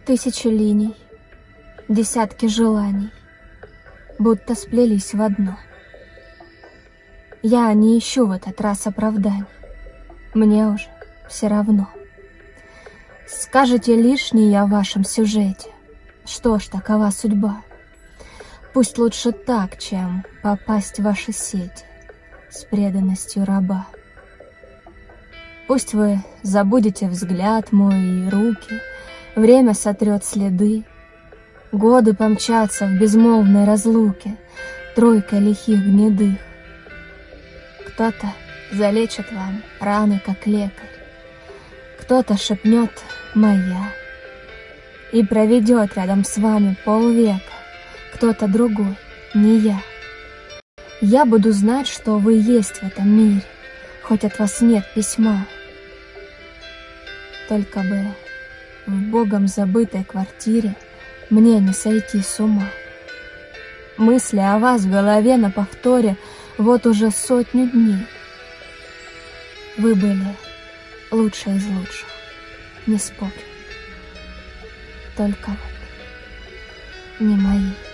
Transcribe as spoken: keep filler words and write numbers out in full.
Тысячи линий, десятки желаний, будто сплелись в одно. Я не ищу в этот раз оправданий, мне уже все равно. Скажете лишнее о вашем сюжете, что ж, такова судьба. Пусть лучше так, чем попасть в ваши сети с преданностью раба. Пусть вы забудете взгляд мой и руки, время сотрет следы, годы помчатся в безмолвной разлуке тройкой лихих гнедых. Кто-то залечит вам раны, как лекарь, кто-то шепнет «моя» и проведет рядом с вами полвека, кто-то другой, не я. Я буду знать, что вы есть в этом мире, хоть от вас нет письма. Только бы в богом забытой квартире мне не сойти с ума. Мысли о вас в голове на повторе вот уже сотню дней. Вы были лучшие из лучших, не спорю. Только вот не мои.